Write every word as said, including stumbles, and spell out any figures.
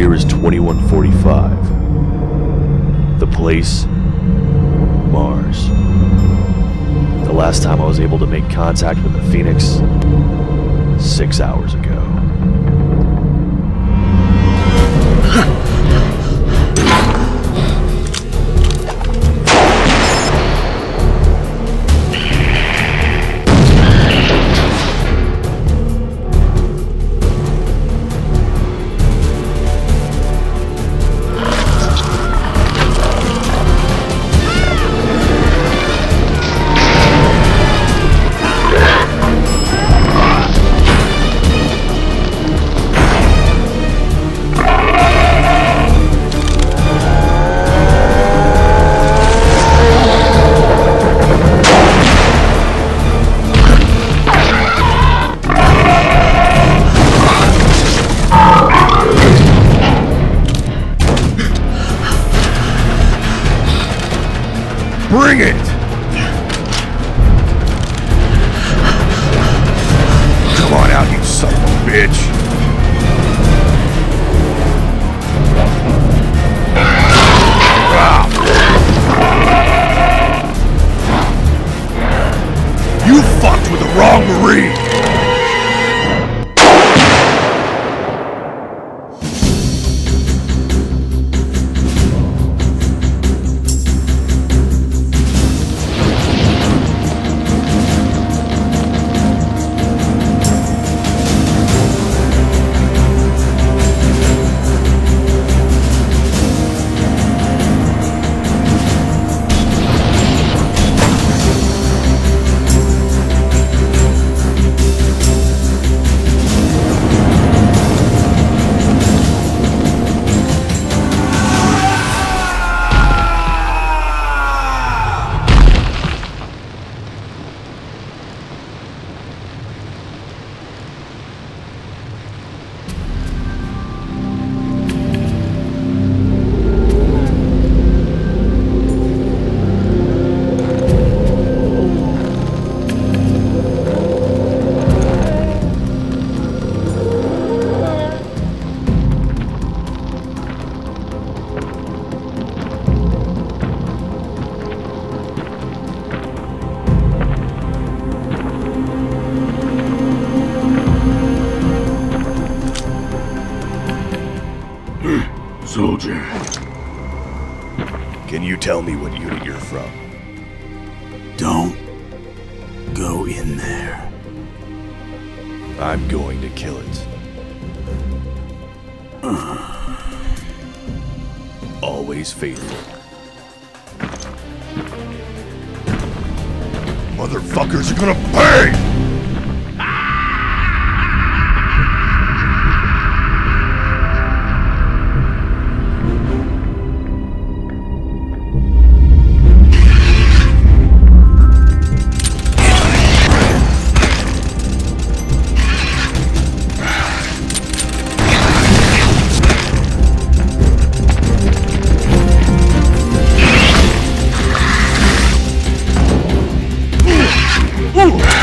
year is twenty-one forty-five. The place, Mars. The last time I was able to make contact with the Phoenix, six hours ago. Bring it! Come on out, you son of a bitch! You fucked with the wrong Marine! Soldier. Can you tell me what unit you're from? Don't go in there. I'm going to kill it. Always faithful. Motherfuckers are gonna pay! Ooh.